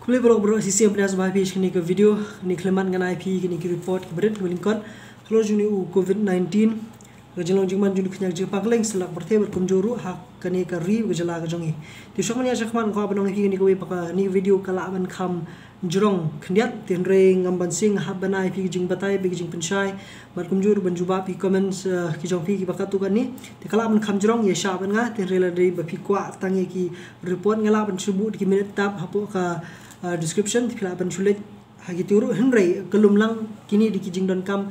Kuli bro sisi yang pernah sebagai kini ke video ni keleman dengan IP kini ke report ke berit kelingkon kalau juni COVID-19 gajelong jingman juni kenyak Jepang leng selak berteh berkunjuru hak kini ke ri gejala gajongi di syokman ya syokman ko abanong IP kini ke paka ni video kala aban kam jurong kendiat tenre ngamban sing habana IP jing batai big jing pensyai berkunjur banjuba pi comments ki jong pi ki bakatu kan ni di kala aban kam jurong ya syaban nga tenre la dari bapi kwa tangi ki report ngala ban subu di minute tap hapo ka description di pila ban sulit hagi turu henry kelum lang kini di kijing don kam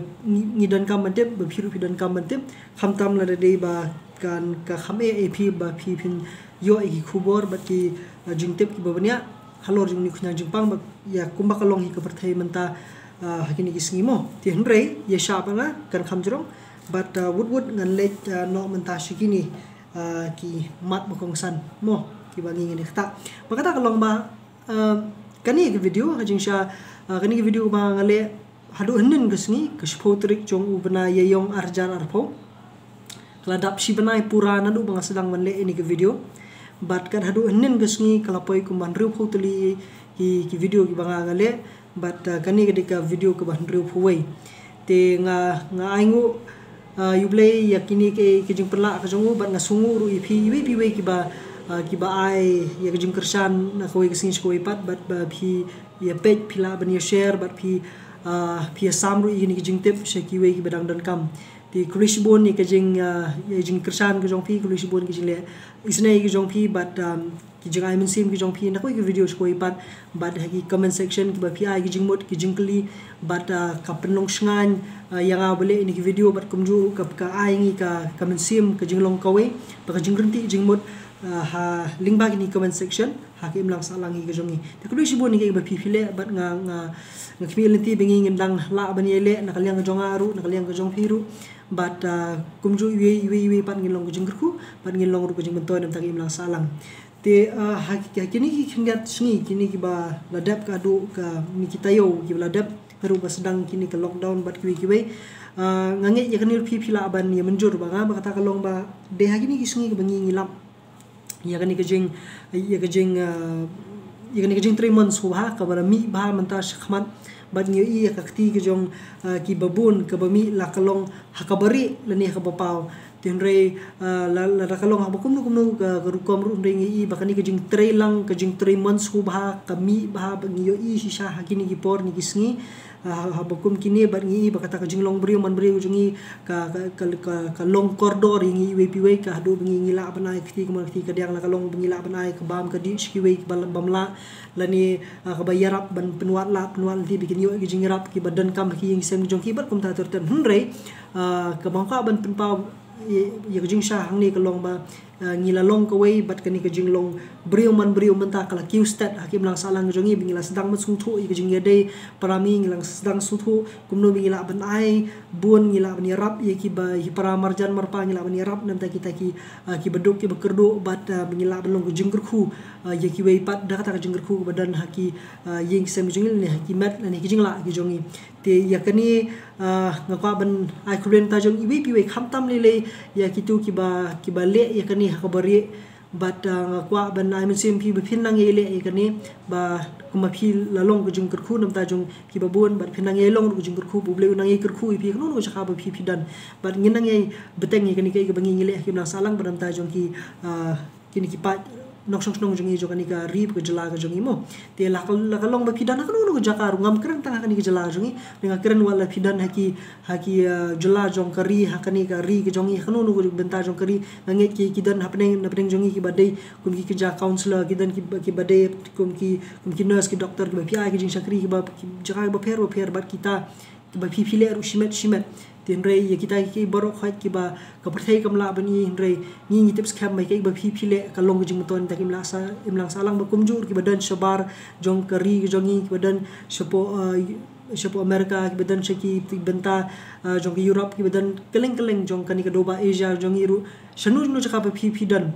ni don kam mantep berpiru pi don kam mantep kham tam la dari ba kan ka khame ap ba pi pin yo iki khubor ba ki jingtep ki babanya halor jing ni kunya jingpang ba ya kumba kalong hi ka perthai menta hakini ki sngimo ti henry ya shapa nga kan kham jrong but wood ngan let no menta shikini ki mat bokong san mo ki bangi ni khata makata kalong ba kani ke video hajing sha kani ke video ba ngale hadu henin gesni kespotrik jong ubna yeyong arjar arpo keladap si benai purana du bang sedang menle ini ke video bat kan hadu henin gesni kalapoi kumban riu photli ki video ki bang ngale bat kani ketika video ke ban riu phoi te nga aingu yublei yakini ke jing perla ka jongu bat ngasungu ru ipi wi ki ba ai ya kejing kersan na koi kesing koi pat bat ba phi ya page phila ban ya share bat phi samru ini kejing tip sheki we ki badang dan kam ti krisbon ni kejing ya jing kersan ke jong phi krisbon ki jing le isnai ki jong phi bat ki jing ai mensim ki jong phi na koi ki video koi pat bat haki comment section ki ba phi ai ki jing mot ki jing kli bat ka penong sngan yang boleh ini ki video bat kumju ka ai ngi ka mensim ke jing long kawe ba ka jing renti jing mot ha link bag ni comment section ha ki imlang salang hi gajongi te kudu sibon ni ke ba phile bat nga kmilenti bengi ngendang la ban yele nakaliang gajong aru nakaliang gajong phiru bat kumju wi pat ngilong gajing gerku bat ngilong ru gajing mentoy dam tak imlang salang te ha kini ki khngat sngi kini ki ba ladap ka du ka ni kita yo ki ladap baru ba sedang kini ke lockdown bat kiwi ngange ya kanil phila ban ya menjur ba nga ba kata kalong ba de ha kini ki sngi ke bengi ngilap ya kani kejing 3 months ha ka bara mi ba manta khman bad ngi i ka khti ke jong ki babun ka bami la kalong hakabari lani ka bapaw tinre la kalong ha bakum nu ka rukom ru ngi i bakani kejing 3 lang kejing 3 months ba ka mi ba ngi i shisha hakini ki por ni kisngi ha bakum kini bad ngi bakata kejing long brio man brio jungi ka long koridor ngi we ka hadu ngi la banai khti ka diang la kalong ngi la banai ka bam ka di ski we bamla lani ka bayarap ban penuat di bikin yo kejing rap ki badan kam ki yang sem jong ki bar kum ta terten hunre ka bangka ban penpau ya kejing sha hang ni kalong ba ngila long kawai bat kani kejing long brio menta kala kiu stat hakim lang salang jongi bingila sedang mesungthu i kejing yade parami ngilang sedang suthu kumno bingila ban ai bun ngila ban yarap ye ki ba hi para marjan marpa ngila ban yarap nam ta kita ki beduk ki bekerdo bat bingila ban long kejing gerku ye ki wei pat da kata kejing gerku badan haki yeng sem jongil ni hakimat ni kejing la ki jongi te ya kani ngakwa ban ai kuren ta jong iwi pi wei khamtam lele ya kitu ki ba le ya kani hakabari bat ngakwa ban ai mensim pi bepin nang yele ya kani ba kuma pi lalong ke jung kerku nam ta jong ki babun bat pin nang yelong ke jung kerku buble nang ye kerku pi kno no chaka ba pi dan bat ngin nang ye beteng ye kani ke bangi yele ki nang salang ban ta jong ki kini ki pat nok song jongi jokani ka rib ke jela ka jongi mo te la kalong ba pidan ka no jakaru ngam keren tanga kani ke jela jongi dengan keren wala pidan haki jela jong kari hakani ka ri ke jongi ka no benta jong kari ngange ki kidan hapneng jongi ki badai kum ki ja counselor kidan ki badai kum ki nurse ki doctor ki ba pi ai ki jing sakri ki ba jaka ba per bat kita ki ba pi le ru shimet tinre ya kita ki borok khat ki ba ka perthai kamla bani hinre ni tips kham mai ke ba phi le ka long jing ton takim la sa imlang salang ba kumjur ki badan shabar jong kari jongi ki badan shapo Amerika ki badan shaki benta jong ki Europe ki badan keleng jong kani ka doba Asia jong iru shanu no chaka ba phi dan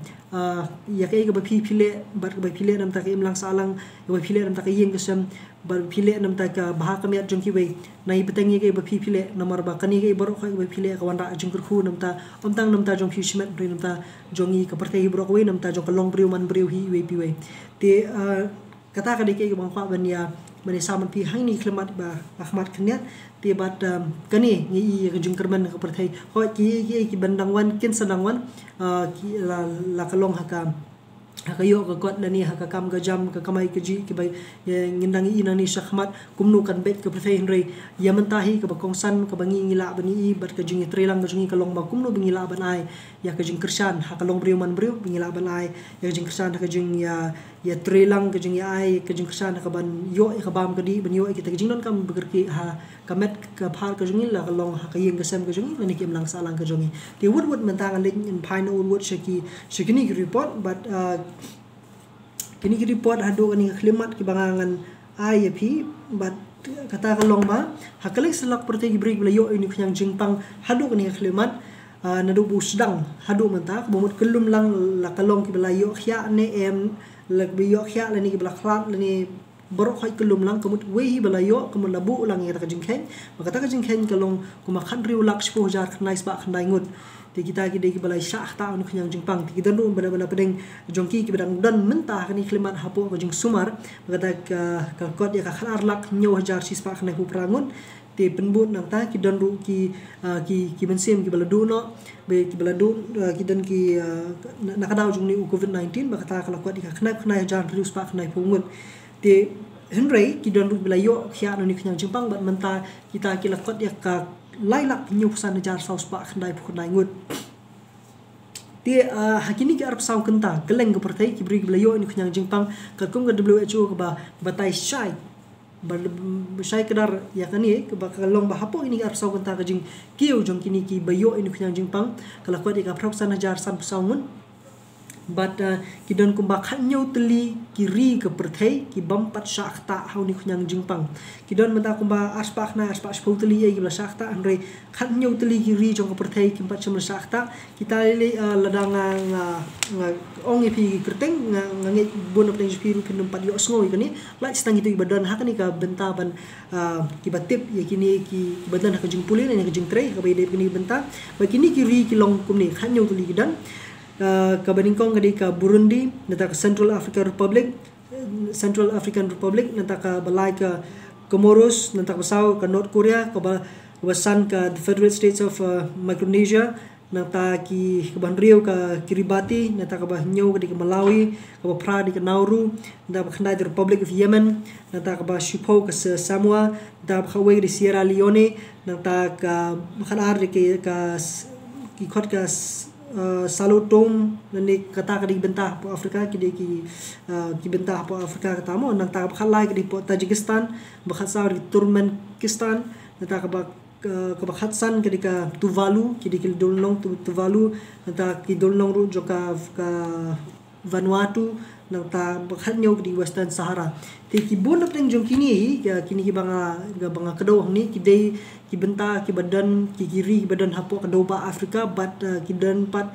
ya ke ba phi le bar ba phi le nam ta ke imlang salang ba phi le nam ta ke yeng kesam bar phi le nam ta ka bah kamiat jong ki wei nai betang ye ke ba phi le namar ba kani ke borok ka ba phi le ka wanda jong kerku nam ta omtang nam ta jong phi shimat nam ta jongi ka perthai borok wei nam ta jong ka long brio man brio hi wei pi wei te kata ka deke bang pa bania bani saman pi hang ni klimat ba ahmad kniat ti bat kani ngi ka jung kerman ka perthai ho ki bandang wan kin sedang wan ki la kalong haka hakayo ka kot lani haka kam ka jam ka kamai ka ji ki bai ngindangi inani shakhmat kumnu kan bet ka perthai henry yamantahi ka bakongsan ka bangi ngila bani bat ka jung trelang ka jung kalong ba kumnu bingila ban ai ya ka jung kersan hakalong briu man briu bingila ban ai ya jung kersan ka jung ya trelang ka jung ai ka jung kersan ka ban yo ka bam ka di ban yo kita ka jung non kam begerki ha kamet ka phal ka jung la kalong ha ka yeng ka sem ka jung lani ki mlang salang ka jung ti wood mentang lin in pine wood shikini report but kini ki report hado kani klimat ki bangangan IAP but kata kalong ba hakalik selak perti break bela yo ini yang jingpang hado kani klimat nadu bu sedang hado menta bomut kelum lang la kalong ki bela yo khya ne em la bi yo khya lani ki bela khlat lani borok khoi kelum lang kemut wehi bela yo kemun labu ulang ya ka jingkhen maka ta ka jingkhen kalong kuma khan riu lak 10,000 khnai sba khnai ngut ti kita ki dei balai syah ta anu khnyang jingpang ti kita nu bana pedeng jongki ki bedang dan mentah kani klimat hapo ko jing sumar kata ka kot ya ka khanar lak nyaw hajar sispa khna hu prangun ti penbut nang ta ki dan ru ki bensim ki baladu no be ki baladu ki dan ki nakadaw jung ni covid-19 bakata kala kot ka khna hajar terus pa khna pungun ti henry ki dan ru belayo khya anu ni khnyang jingpang bat mentah kita ki lakot ya ka lailak nyusan jar saus pa khandai phukhnai ngut ti hakini ki arp sau kenta geleng ko pertai ki bri belayo ni khnyang jingpang ka kum ka WHO ka ba batai shai shai kedar ya kani ka ba kalong ba hapo ini arp sau kenta ka jing kiu jong kini ki bayo ini khnyang jingpang kala ko di ka prok sana jar san saungun but ki don kumba khanyo teli ki ri ke perthai ki bampat shakta hauni khnyang jingpang ki don menta kumba aspak teli ye ki bla shakta andre khanyo teli ki ri jong ke perthai ki pat cham shakta kita le ladang ong epi kerteng ngange bon of pi ru pinum pat yo snoi kani la stang itu badan hakani ka benta ban ki batip ye kini ki badan ka jing pulin ni ka jing trei ka bai de kini benta ba kini ki ri ki long kum ni khanyo teli ki dan ka baningkong kadi ka Burundi nata ka Central African Republic nata ka balai ka Comoros nata ka South ka North Korea ka basan ka the Federal States of Micronesia nata ki banrio ka Kiribati nata ka Nyo kadi ka Malawi ka Pra di ka Nauru nata ka Khandai Republic of Yemen nata ka Shipo ka Samoa nata ka Hawaii di Sierra Leone nata ka Khanar di ka ki khot ka Salutong nani kata kadi bentah po Afrika ki bentah po Afrika katamo nang ta khalai kadi po Tajikistan bakhatsar di Turkmenistan nata ka bakhatsan kadi ka Tuvalu kidi ki dolnong Tuvalu nata ki dolnong ru joka ka Vanuatu nang ta bakhatnyo kadi Western Sahara ti ki bon teng jong kini ki banga kedoh ni ki benta ki badan ki kiri badan hapo kadoba Afrika bat ki dan pat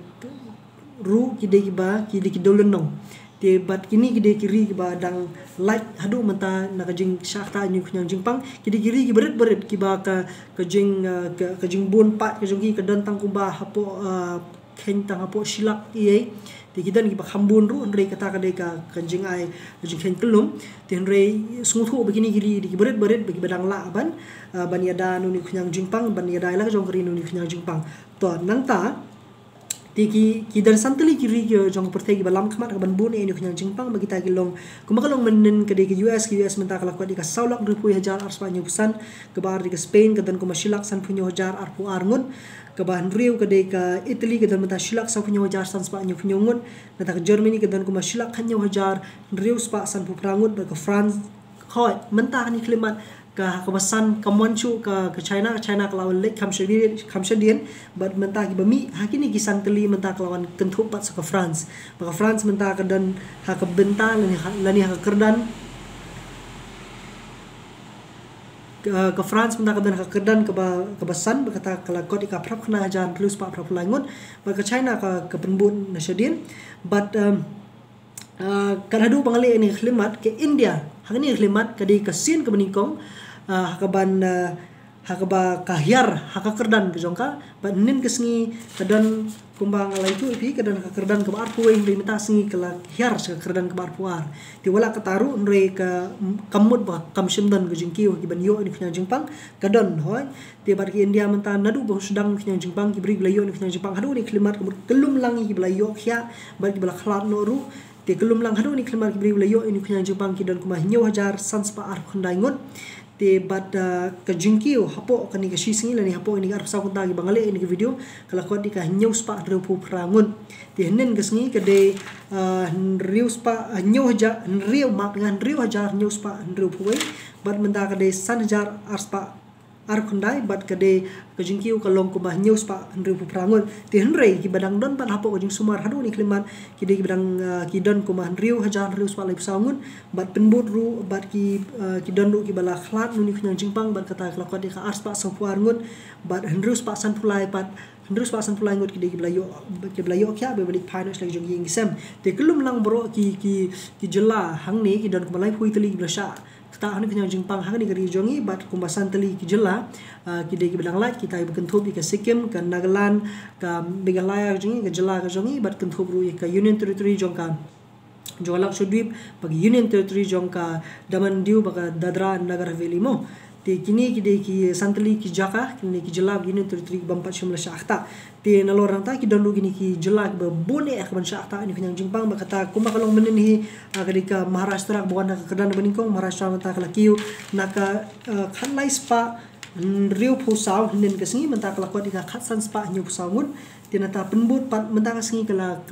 ru ki de ki dolonong ti bat kini ki de kiri ki badang light hadu menta na kajing syakta nyu khnyang jingpang ki de kiri ki beret ki ba ka kajing bon pat ka jong ki ka dan tang kumba hapo khen tang hapo silak ye ti kidan ki bakhambun ru andre kata ka de ka kanjing ai jing khen kelum ti andre sungthu begini kiri di beret bagi badang la ban baniada nu ni khnyang jingpang baniada la jong kri nu ni khnyang jingpang to nang ta ti ki dan santali kiri ki jong perthai ki balam khmat ka ban bun ni khnyang jingpang bagi ta ki long kumakalong menen ka de ki US menta kala ko di ka saulak rupu hajar arspa nyusan ke bar di ka Spain ka dan ko masilak san punyo hajar arpu arngun ka ban riu ka de ka Italy ka dan menta silak sa punyo hajar san spa nyu punyo ngun nata ka Germany ka dan ko masilak khanyo hajar riu spa san pu prangut ka France khoi menta ni klimat ka kawasan kamonchu ka China ka lawan lek kamshadian but menta ki bami hakini ki santeli menta ka lawan kentup pat ka France maka France menta ka dan ha ka benta lani ha kerdan ke France menta ka dan ha kerdan ka basan berkata kala kod ka prap kena jan plus pa prap langun maka China ka penbun nasyadin but kadadu bangali ini klimat ke India hakini klimat kadi kasin ke beningkong kaban hakaba kahyar hakakerdan ke jongka ba nin kesengi kedan kumbang alai tu ipi kedan hakakerdan ke arpu yang limita sengi kala hyar hakakerdan ke arpuar ti wala kataru nre ka kamut ba kamshimdan ke jingki ki ban yo ni khnya jingpang kedan hoi ti bar ki India menta nadu ba sedang khnya jingpang ki bri blayo ni khnya jingpang hadu ni klimat kelum langi ki blayo khya ba ki bla khlat noru ti kelum lang hadu ni klimat ki bri blayo ni khnya jingpang ki dan kuma nyo hajar sans pa ar khundai ngut te bat ka jingkiu hapo kani ka shisingi lani hapo ini ar sa kunta gi bangale ini video kala ko di ka news pa repu prangun te henen gasngi ka de news pa nyo haja riu mak ngan riu hajar news pa riu puai bat menda ka de san hajar arspa ar kundai bat ka de ka jingkiu ka long ko ba news pa riu pu prangun te henrei ki badang don pat hapo ka jing sumar hadu ni klimat ki de ki badang ki don ko ma riu hajar riu pa lai sangun bat penbut ru bat ki don ru ki bala khlat nu ni khnyang jingpang bat kata klakot di ka arspa sapuar ngun bat henrus pa san pulai pat henrus pa san pulai ngut ki de ki blayo kya be balik phanos lagi jong ying sem te kelum lang bro ki jela hang ni ki don ko malai phui teli blasha ta hani khnyang jingpang hang ni gari jongi bat kumbasan teli ki jela ki de ki badang lai kita berkentup di ka Sikkim ka Nagaland ka Meghalaya jongi ka jela ka jongi bat kentup ru ka Union Territory jongka Jolak Sudwip bagi Union Territory jongka Daman Diu baka Dadra Nagar Haveli mo te kini ki de ki santali ki jaka kini ki jela Union Territory bampat shumla shakta te nalorang ta ki dondu gini ki jela ba bone ak ban shakta ni khanyang jingpang bakata kuma kalong menen hi kadika Maharashtra bukan ka kedan beningkong Maharashtra mata kala kiu naka khanlai spa riu phusau hinen kasingi menta kala kwat ika khatsan spa nyu phusawun tinata penbut pat menta kasingi kala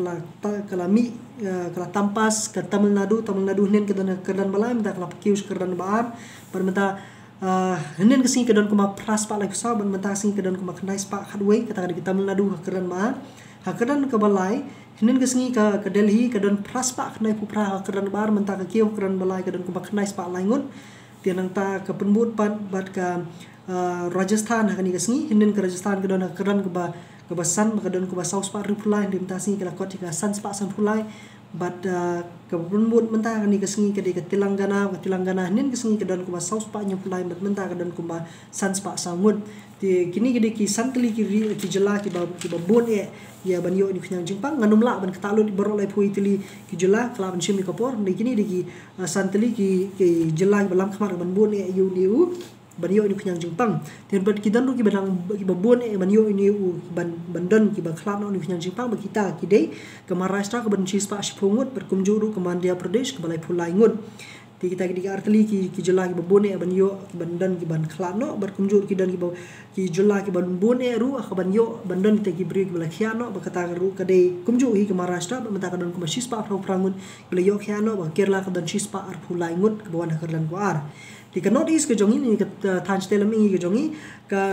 tampas ke Tamil Nadu hinen kedan balai menta kala kiu kedan baar par menta henen kesingi kedan kuma pras pa lai phusau ban menta kasingi kedan kuma khnai spa khatwei kata di Tamil Nadu kedan baar kedan ke balai henen kesingi ke Delhi kedan pras pa khnai pupra kedan baar menta ka kiu kedan balai kedan kuma khnai spa laingun tianang ta ke penbut pat bat ka Rajasthan hakani kesingi hinen ke Rajasthan kedan ke basan kedan ke saus pa ripulai dimta singi kala kot ka san spa san pulai bat ke penbut menta hakani kesingi ke Telangana hinen kesingi kedan ke saus pa nyupulai bat menta kedan ke san spa sangun ti kini ke ki santli ki jela ki ba bon ya ban yo ni khnyang jingpang nganumla ban ketalu baro lai phui tili ki jela kala ban chimi kapor ni kini ki santli ki jela ki balam khamar ban bon yu niu ban yo ni khnyang jingpang ten bat ki dan ru ki badang ki ba bon ban yo ni u ban don ki ba khlat no ni khnyang jingpang ba kita ki dei ke Maharashtra ke ban chispa shipungut berkumjuru ke Madhya Pradesh ke balai phulai ngut ti kita ki artli ki jela ki ba bon ban yo ban dan ki ban khlat no berkumjur ki dan ki jela ki ban bon ru ka ban yo ban dan te ki bri ki balai khiano ba kata ru ka dei kumju hi ke Maharashtra ba mata ka dan ku chispa prangun balai yo khiano ba Kerala ka dan chispa ar phulai ngut ke bawan ka dan ku ar di ka North East ke jongi ni ka Thanchtelem ingi ke jongi ka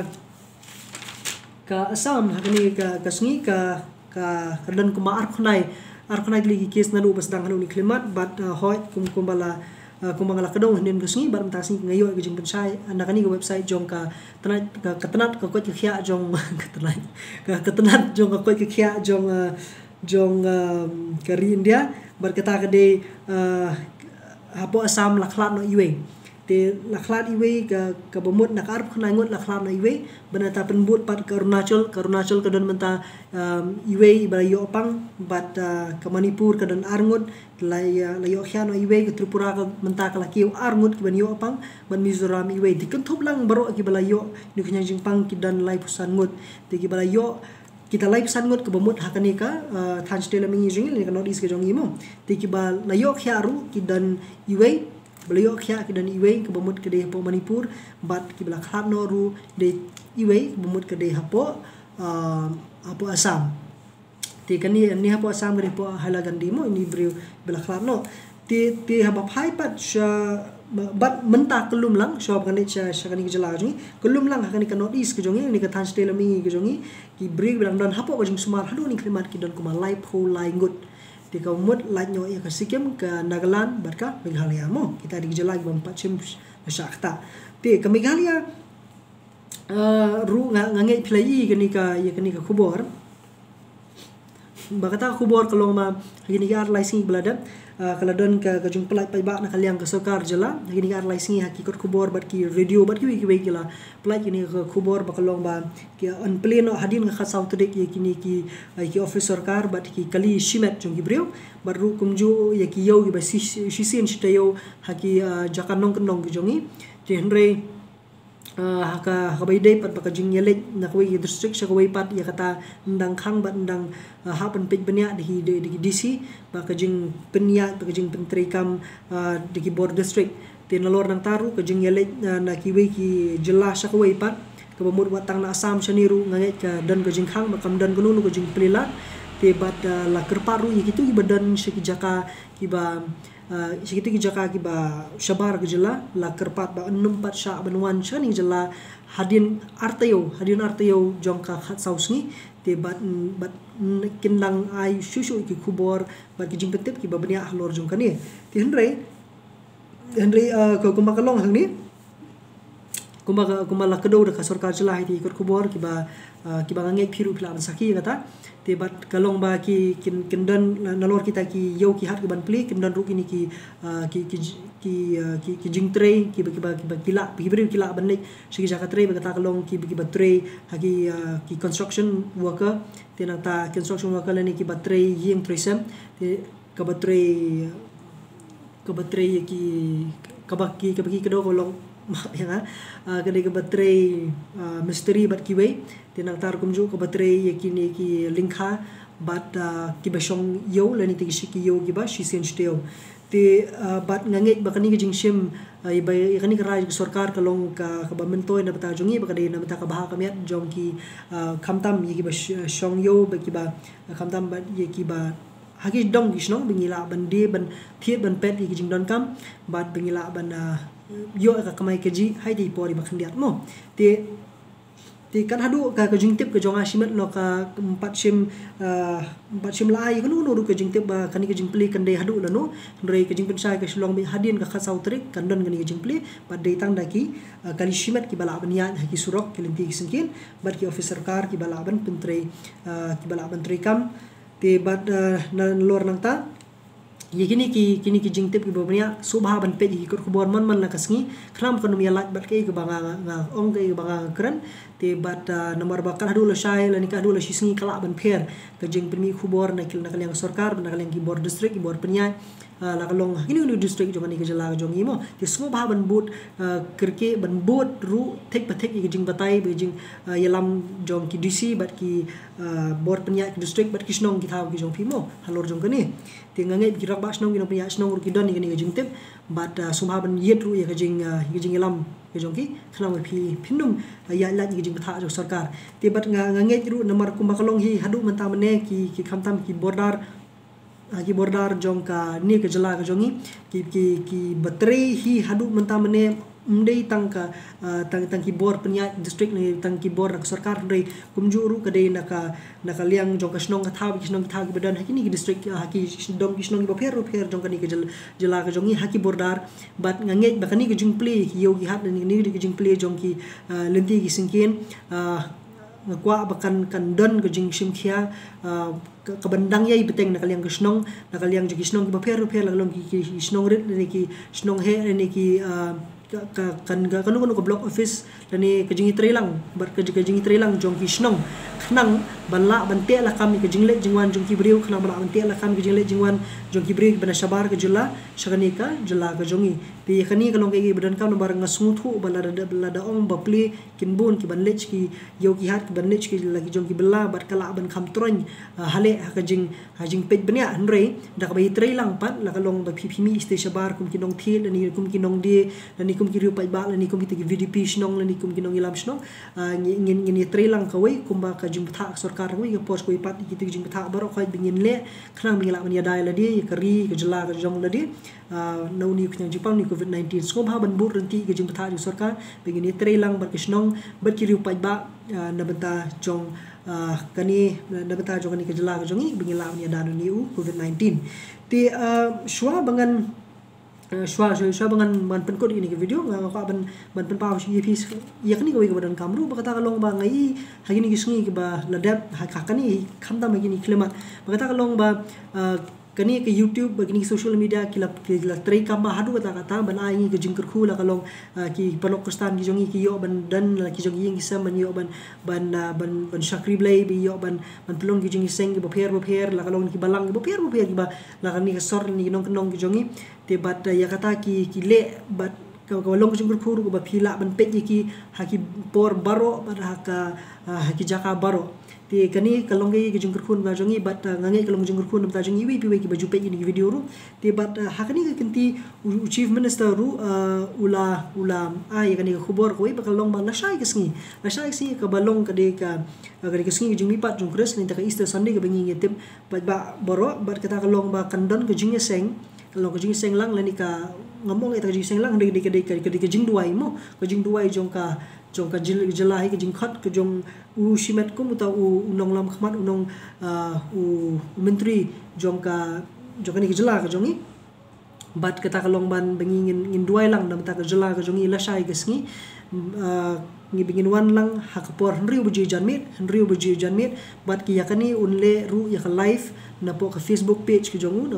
Assam hakani ka sngi ka dan kuma ar khunai li kes nalu bas dang hanu ni klimat bat hoi kumbala kumbangala kadong hnen kusngi bat mta sing ngayo ke jing pensai andakani ke website jong ka tenat ka kot khia jong ketenat jong ka kot khia jong ke India berkata ke de hapo Assam lakhlat no iwe te lakhlat iwe ka bomot nak arp khna ngot lakhlat no iwe benata penbut pat ke Arunachal ke don menta iwe ba yo pang bat ke Manipur ke don arngut la yo khia no iwe ke Tripura ke menta ka lakiu arngut ke ban yo pang ban Mizoram iwe dikentup lang baro ki bala yo ni khnya jingpang ki dan lai pusan ngut te ki bala yo kita lai pesan ngot ke bomot hakani ka Thanchtelem ingi jing ni ka North East ke jong imo te ki ba la yo khia ru ki dan iwe beliau khia ki dan iwe ke bomot ke de hapo Manipur bat ki bala khat no ru de iwe bomot ke de hapo Assam ti kani ni hapo Assam ke hapo halagandi mo ini bela khat no ti haba phai pat bat menta kelum lang shop kan cha shakani ke jela jung kelum lang hakani ka North East ke jongi ni ka Thanchtelem ingi ke jongi ki bri belang dan hapo ke jung sumar hadu ni klimat ki dan kuma lai pho lai ngut di ka umut lanyo ya ka Sikkim ke Nagaland barka Meghalaya mo kita di jela bam pachim shakta ti ka Meghalaya ru ngangai play ke ni ka khubor bakata khubor kalau ma gini gar laising belada kaladon ka jung pelai pai ba na kaliang ka sokar jela gini ka arlai singi haki kot kubor bat ki radio bat ki wi gila pelai kini ka kubor bakalong ba ki on pleno hadin ka khasau tedek ye kini ki office sarkar bat ki kali shimet jung gibreu baru kumju ye ki yo gi ba sisin shtayo haki jakanong kenong gi jongi jenre haka baidai pat baka jing yelek na kawai district sya kawai pat ya kata ndang khang bat ndang hapan pej benya di DC baka jing penya baka jing pentrikam di board district tin lor nang taru ka jing yelek na kiwi ki jelas sya kawai pat ka bamur watang na asam syaniru nganget ka dan ka jing khang bakam dan gununu ka jing pelila te bat la kerparu yikitu ibadan sya ki jaka kiba segitu kijaka kiba shabar gejela la kerpat ba 64 sya banwan shani jela hadin artayo jongka khat sausni te bat kindang ai shushu ki kubor ba kijing petip ki ba bania hlor jongkani ti henry ko kumakalong hangni kumala kedo da sarkar jela ti ikut kubor ki ba ngek phiru plan saki kata te bat kalong ba ki kindan nalor kita ki yo ki hat ki ban pli kindan ru kini ki jing tray ki kila bibri kila banik sigi jaka tray kata kalong ki tray hagi ki construction worker te nata construction worker lani ki tray ying trisem te ka tray ki kabaki kedo kolong yang kadai ke baterai misteri bat kiwei tinang tar kumju ke baterai yakini ki linkha bat ki basong yo lani ti ki yo ki ba shi sen steo ti bat ngangek bakani ke jingshim ibai kani raj sarkar kalong ka ba mentoy na bata jongi ba kadai na bata ka bah kamiat jong ki khamtam yi ki ba shong yo ba ki ba khamtam ba yi ki ba hagi dong gisnong bingila ban de ban thiet ban pet yi ki jing don kam bat bingila ban yo ka kamai keji hai di pori bakhandiat mo te kan hadu ka jingtip ke jonga shimet lo ka 4 sim lai kan nu ke jingtip ba kani ke jingpli kan dei hadu lano rei ke jingpen sai ke shlong bi hadin ka khasau trik kan don kani ke jingpli ba dei tang daki kali shimet ki bala bania haki surok ke linti singkin bat ki officer kar ki bala ban pentrei ki bala ban trikam te bat na lor nang ta ye kini ki jingtip ki babnya subha ban pe ki kubor man la kasngi khram kan mi lat bat ke banga ong ke banga kran te bat nomor bakal hadu la shai la nikah hadu la shisngi kala ban pher ke jing primi kubor na kil na kaliang sarkar na kaliang ki board district ki board penya la kalong kini nu district jong ni ke jala jong imo te semua bah ban but kerke ban but ru tek patek ki jing batai be jing yalam jong ki DC bat ki board penya ki district bat kisnong ki thaw ki jong pimo halor jong kani te ngangai ki rak ba snong ki no penya snong ru ki don ni ke jing tip bat subha ban yet ru ya ke jing yalam ke jong ki khlang pinum ya la ki jing batha jo sarkar te bat ngangai ru nomor kumbakalong hi hadu mentamane ki khamtam ki bordar jong ka ni ke jela ke jongi ki baterai hi hadu mentamane mdei tang ki bor penya district ni tang ki bor sarkar dei kumjuru ka dei naka liang jong ka snong ka thaw ki snong ki badan hakini ki district haki dong ki snong ki pher jong ka ni ke jela ka jongi haki bordar bat ngangej bakani ke jingpli ki yo ki hat ni ke jingpli jong ki lenti ki singkin ngakwa bakan kan don ke jing sim khia kabandang yai beteng na kaliang kisnong na kaliang jigi snong ki pher la long ki snong rit ni ki snong he ni ki kan ko block office lani kejingi trelang bar kejingi trelang jong ki snong khnang banla bante la kami kejingle jingwan jong ki briu khnang banla bante la kami kejingle jingwan jong ki briu bana shabar ke jula shagani ka jula ka jongi pe khani kalong ke badan kam bar ngasmuthu balada ong bapli kinbun ki banlech ki yo ki hat ki banlech ki lagi jong ki bella bar kala ban kham troin hale hajing pej bania anrei dak bai trelang pat la kalong ba phimi iste shabar kum kinong thil ani kum kinong di ani kum ki riu pai ba ani kum ki VDP snong ani kum kinong ilam snong ngin trelang kawai kum ba ka jing tha sarkar wi ke pos koi pat ki jing tha bar khoi bingin le khnang bingla mania dai la di kari ke jela ka jong la di nau ni knyang jipang ni COVID-19 sko ba ban bur renti ke jing tha ju sarkar bingin trelang bar kisnong bar ki riu pai ba na benta jong kani na benta jong kani ke jela ka jongi bingila mania danu ni COVID-19 ti shwa bangan shwa bangan man penkot ini ke video nga ka ban penpaw si pis yakni ko badan kamru bakata kalong ba ngai hagini gisngi ke ba ladap hakakani khamta magini klemat bakata kalong ba kani ke YouTube bagi social media kila tray kamba hadu kata ban ai ke jingker khu la kalong ki panok kristan ki jongi ki yo ban dan la ki jongi yang kisam ban yo ban syakri blay bi yo ban pelong ki jongi seng ki boper la kalong ki balang ki boper ki ba la kani ke sor ni nong kenong ki jongi te bat ya kata ki le bat kalong ki jingker khu ba phila ban pet ki haki por baro bat haki jaka baro ti kani kalong ki jingker khun ba jongi bat ngangai kalong jingker khun ba jongi wi pi ki baju pe ni video ru ti bat hakani ka kenti chief minister ru ula ai kani khubor ko ba kalong ba lasai kesngi ka balong ka de ka kesngi jongi pat jong kres ni ta Easter Sunday ka bangi ngetip ba boro bat kata kalong ba kandon ke jinge seng kalong ke jinge seng lang lani ka ngamong eta jinge seng lang de ke jing duai mo ke jing duai jong ka jelahi ke jingkhat ke jong shimet kum atau unong lam khmat unong menteri jong ni ke jela ke jongi bat kata kalong ban bengin duai lang dam ta ke jela ke jongi lasai ke sngi ngi bingin wan lang hakapor henry buji janmit bat ki yakani unle ru yak live na po ke Facebook page ke jongu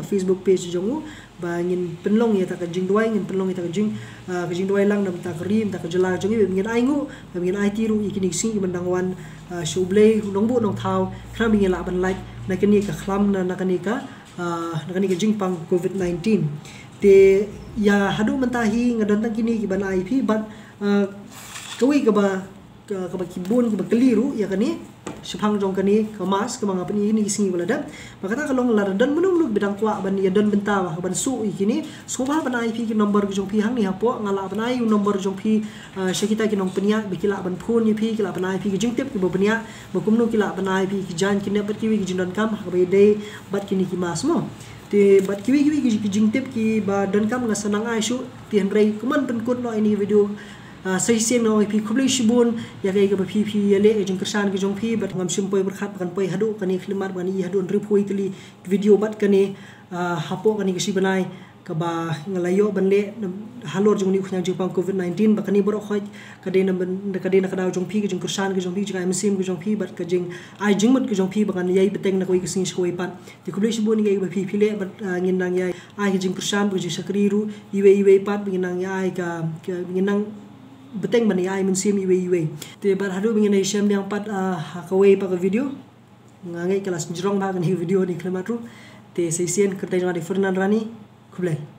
ba ngin penlong ya ta ke jing duai ngin penlong ya ta ke jing duai lang dam ta ke rim ta ke jela jongi bingin aingu bingin ai tiru ikini sing bendang wan shoblay nong bu nong thau khram bingin la ban like na kani ka khlam na kani ka jing pang COVID-19 te ya hadu mentahi ngadon tang kini ki ban IP bat kawi ka ba kibun ka ba keliru ya kani sepang jong kani ka mas ka mga pani ini singi wala dam makata kalong laradan menung bidang kwa ban ya don bentawa ban su ikini so ba ban IP ki number jong pi hang ni hapo ngala ban ai number jong pi syakita ki nong penia bikila ban phone ni pi kila ban IP ki jing tip ki bo penia bakumnu kila ban IP ki jan ki ne bat ki wi ki jindon kam ka ba dei bat kini ki mas mo te bat kiwi ki jing tip ki ba don kam nga sanang ai shu ti henrei kuman penkut no ini video sai sem no pi khubli shibun ya kai ka pi le jing kersan ki jong pi bat ngam simpoi berkhat kan poi hadu kani khlimat bani hadu rip hoi tli video bat kani hapo kani ki sibanai ka ba ngalayo banle halor jong ni khnyang jing pang COVID-19 ba kani boro khoi ka de na kadaw jong pi ki jing kersan ki jong pi jing sim ki jong pi bat ka jing ai jing mut ki jong pi ba kan yai beteng na koi ki sing shoi pan ti khubli shibun ngai ba pi le bat ngin nang yai ai ki jing kersan bu jing sakri ru iwe pat ngin nang yai ka ngin nang beteng bani ai mensim iwe te bar hadu bingin ai syam yang pat hakawai pa video ngangai kelas jerong ba kan video ni klematru te seisen kertai jong di Fernand Rani kublai